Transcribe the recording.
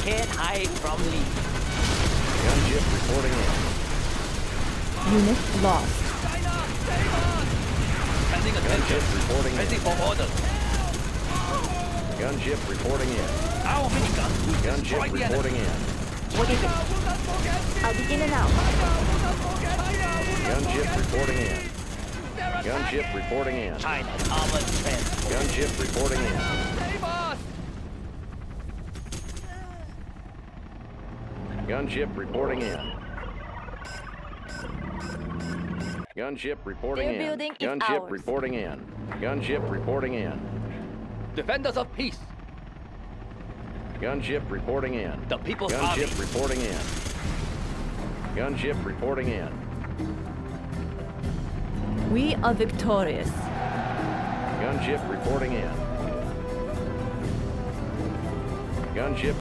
can't hide from Lee. Gunship reporting in. Unit lost. Sending attention. Gunship reporting Ready in. for orders. Gunship reporting in. Our minigun will destroy Gunship the reporting enemy. in. What is it? I'll be in and out. Gunship reporting in. Gunship reporting in. China's armored transport. Gunship reporting in. Save us! Gunship reporting in. Gunship reporting Their in. building is Gunship ours. reporting in. Gunship reporting in. Defenders of peace. Gunship reporting in. The People's Army. Gunship reporting in. Gunship reporting in. We are victorious. Gunship reporting in. Gunship